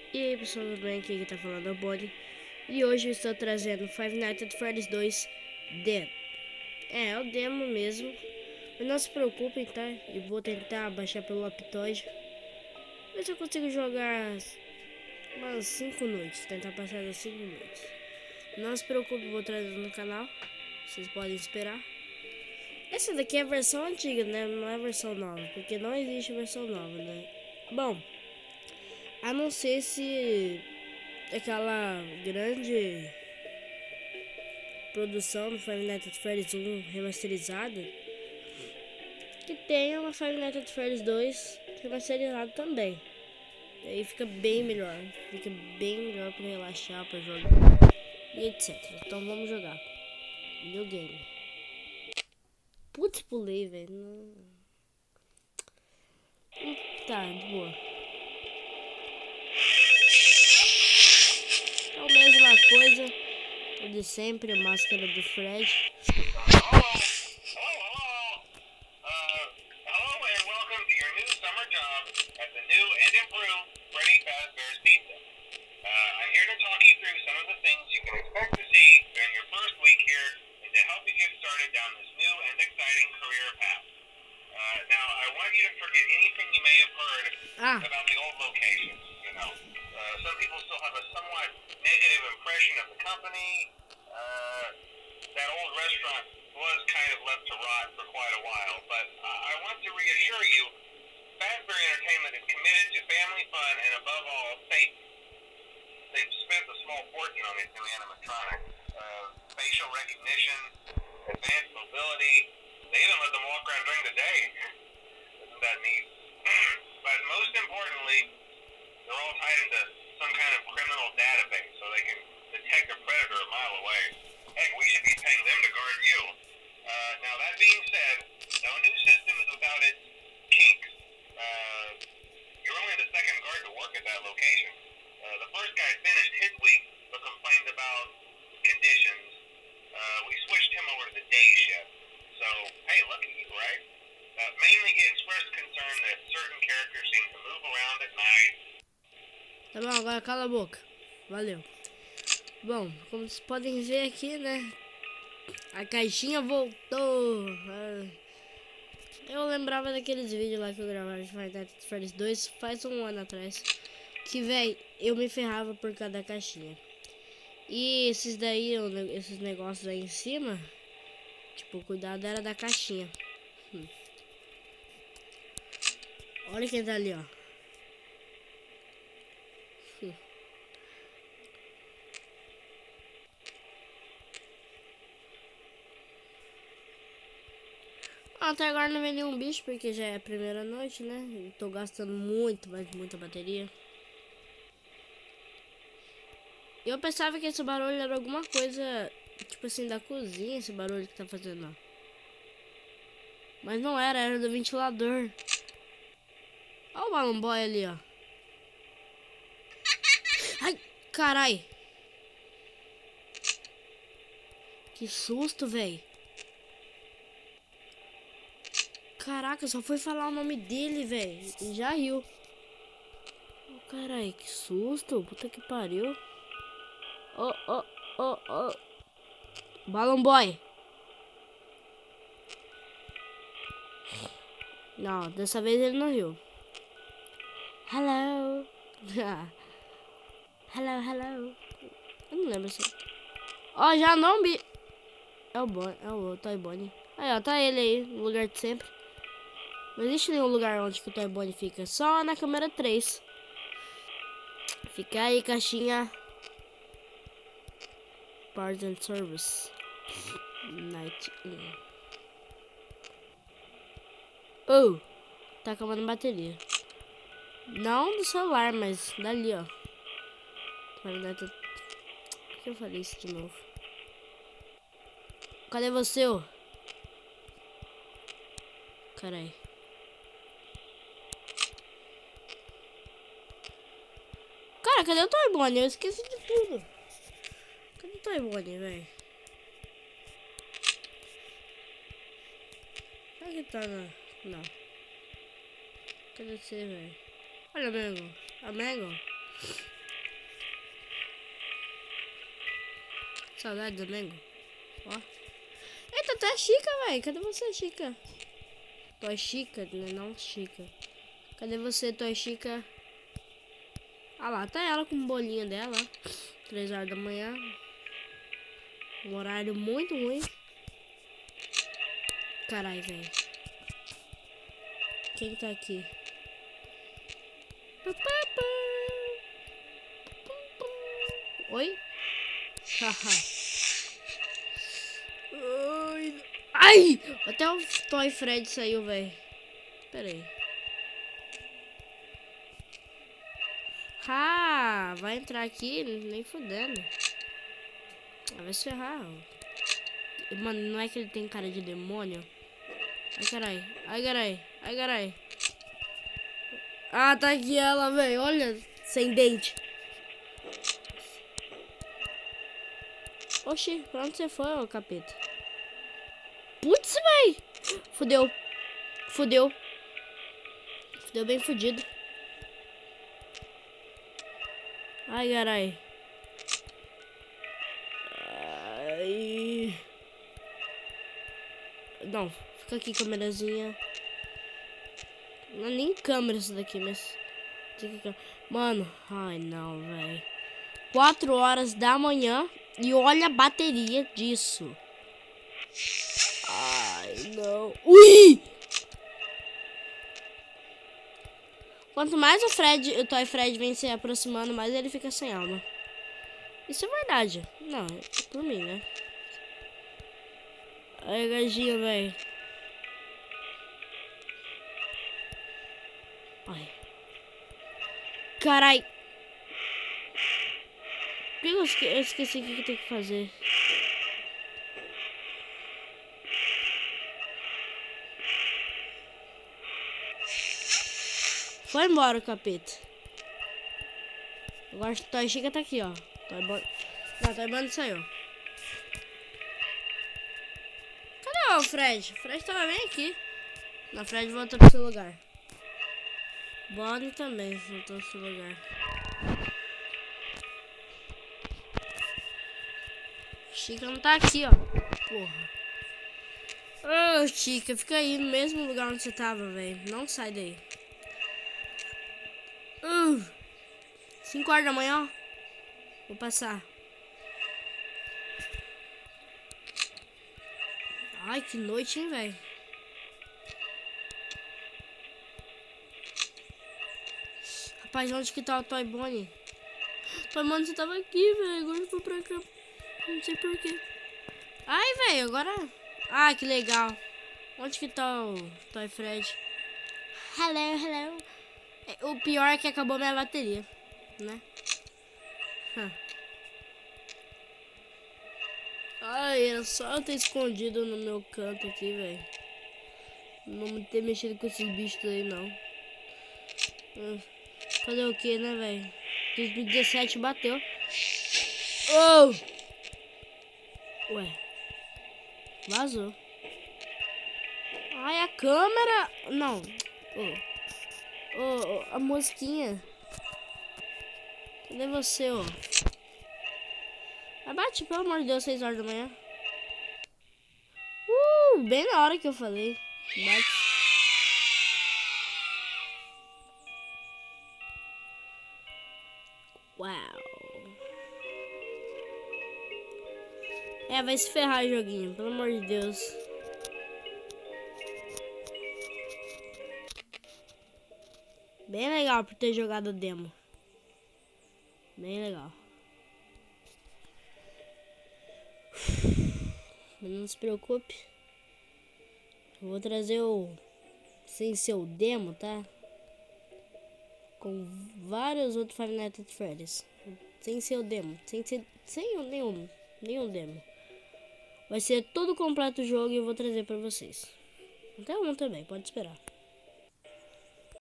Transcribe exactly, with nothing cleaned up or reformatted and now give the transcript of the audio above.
E aí pessoal, tudo bem? Aqui quem tá falando é o Bonnie. E hoje eu estou trazendo Five Nights at Freddy's dois Dead. É, é o demo mesmo. Mas não se preocupem, tá? Eu vou tentar baixar pelo Aptoide. Ver se eu consigo jogar umas cinco noites. Tentar passar das cinco noites. Não se preocupe, vou trazer no canal. Vocês podem esperar. Essa daqui é a versão antiga, né? Não é a versão nova. Porque não existe versão nova, né? Bom, a não ser se aquela grande produção do Five Nights at Freddy's um remasterizada, que tenha uma Five Nights at Freddy's dois remasterizado também. E aí fica bem melhor, fica bem melhor para relaxar, para jogar e etcétera. Então vamos jogar New Game. Putz, pulei, velho. Não... Tá, de boa. É a mesma coisa de sempre, a máscara do Fred. Ah. About the old locations, you know. Uh, some people still have a somewhat negative impression of the company. Uh, that old restaurant was kind of left to rot for quite a while, but uh, I want to reassure you, Fazbear Entertainment is committed to family fun and above all, safety. They've spent a small fortune on these new animatronics. Uh, facial recognition, advanced mobility. They even let them walk around during the day. Isn't that neat? But most importantly, they're all tied into some kind of criminal database so they can detect a predator a mile away. Heck, we should be paying them to guard you. Uh, now, that being said, no new system is without its kinks. Uh, you're only the second guard to work at that location. Uh, the first guy finished his week but complained about conditions. Uh, we switched him over to the day shift. So, hey, lucky you, right? Uh, mainly he expressed concern that certain characters seem to move around at night. Tá bom, agora cala a boca. Valeu. Bom, como vocês podem ver aqui, né? A caixinha voltou. Eu lembrava daqueles vídeos lá que eu gravava de Five Nights at Freddy's dois faz um ano atrás. Que, véi, eu me ferrava por causa da caixinha. E esses daí, esses negócios aí em cima, tipo, cuidado era da caixinha. Hum. Olha quem tá ali, ó. Hum. Até agora não vem nenhum bicho, porque já é a primeira noite, né? Tô gastando muito, mas muita bateria. Eu pensava que esse barulho era alguma coisa, tipo assim, da cozinha, esse barulho que tá fazendo lá. Mas não era, era do ventilador. Olha o Balloon Boy ali, ó. Ai, carai. Que susto, velho. Caraca, só foi falar o nome dele, velho. E já riu. Oh, carai, que susto. Puta que pariu. Oh, oh, oh, oh. Balloon Boy. Não, dessa vez ele não riu. Hello. Hello, hello. Eu não lembro se... Ó, oh, já não vi. É o Bonnie, é o Toy Bonnie. Aí, ó, tá ele aí, no lugar de sempre. Não existe nenhum lugar onde que o Toy Bonnie fica. Só na câmera três. Fica aí, caixinha. Parts and Service. Night in. Oh, tá acabando a bateria. Não do celular, mas dali, ó. Por que eu falei isso de novo? Cadê você, ô? Carai. Cara, cadê o Toy Bonnie? Eu esqueci de tudo. Cadê o Toy Bonnie, velho? Será que tá na... Não. Cadê você, velho? Olha, Mango. A Mango. Saudade do Nego. Ó. Eita, tu é Chica, velho. Cadê você, Chica? Tu é Chica, né? Não Chica. Cadê você, tu é Chica? Ah lá, tá ela com um bolinho dela. Três horas da manhã. Um horário muito ruim. Carai, velho. Quem tá aqui? Oi? Haha. Ai! Até o Toy Fred saiu, velho. Pera aí. Ah, vai entrar aqui, nem fudendo. Vai se ferrar. Mano, não é que ele tem cara de demônio? Ai, carai. Ai, carai. Ai, carai. Ah, tá aqui ela, velho. Olha, sem dente. Oxi, pra onde você foi, ô capeta? Putz, véi. Fudeu. Fudeu. Fudeu bem fudido. Ai, carai. Ai. Não, fica aqui, câmerazinha. Não é nem câmera isso daqui, mas... Mano, ai não, velho. quatro horas da manhã e olha a bateria disso. Ai, não. Ui! Quanto mais o Fred, o Toy Fred vem se aproximando, mais ele fica sem alma. Isso é verdade. Não, é por mim, né? Ai, gajinha, velho. Ai. Carai. Por que eu esque eu esqueci o que, que tem que fazer? Foi embora o capeta. Agora o Toy Chica tá aqui, ó. Toy Bonnie. Não, Toy Bonnie saiu. Cadê o Fred? O Fred tava bem aqui. Não, o Fred voltou pro seu lugar. Bonnie também voltou pro seu lugar. Chica não tá aqui, ó. Porra. Ô, oh, Chica, fica aí no mesmo lugar onde você tava, velho. Não sai daí. Uh, cinco horas da manhã, ó. Vou passar. Ai, que noite, hein, velho. Rapaz, onde que tá o Toy Bonnie? Toy Bonnie, você tava aqui, velho. Agora eu vou pra cá. Não sei porquê. Ai, velho, agora... Ah, que legal. Onde que tá o Toy Fred? Hello, hello. O pior é que acabou minha bateria, né? Huh. Ai, era só eu ter escondido no meu canto aqui, velho. Não ter mexido com esses bichos aí, não. Hum. Fazer o que, né, velho? dois mil e dezessete bateu. Oh! Ué. Vazou. Ai, a câmera... Não. Oh. Ô, oh, a mosquinha. Cadê você, ó? Abate, pelo amor de Deus, seis horas da manhã. Uh, bem na hora que eu falei. Bate. Uau. É, vai se ferrar o joguinho, pelo amor de Deus. Bem legal por ter jogado o demo. Bem legal. Não se preocupe. Eu vou trazer o... Sem ser o demo, tá? Com vários outros Five Nights at Freddy's. Sem ser o demo. Sem ser... Sem nenhum... Nenhum demo. Vai ser todo completo o jogo e eu vou trazer pra vocês. Até um também, pode esperar.